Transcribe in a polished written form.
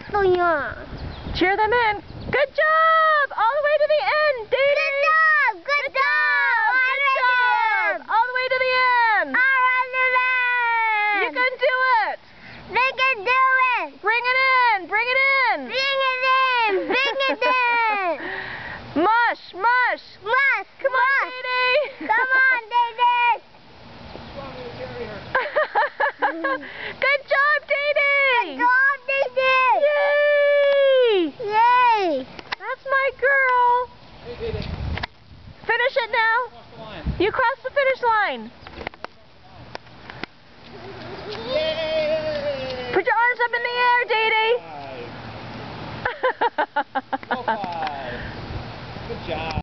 Oh, yeah. Cheer them in. Good job! All the way to the end, Dee Dee! Good job! Good job! All the way to the end! You can do it! They can do it! Bring it in! Bring it in! Bring it in! Bring it in! Mush! Mush! Mush! Come on, Dee Dee! Come on, Dee Dee! Good job, Dee Dee! Good job, Dee Dee! Yay! Yay! That's my girl! Finish it now! You crossed the finish line! Yay! Put your arms up in the air, Dee Dee! Go 5. Good job.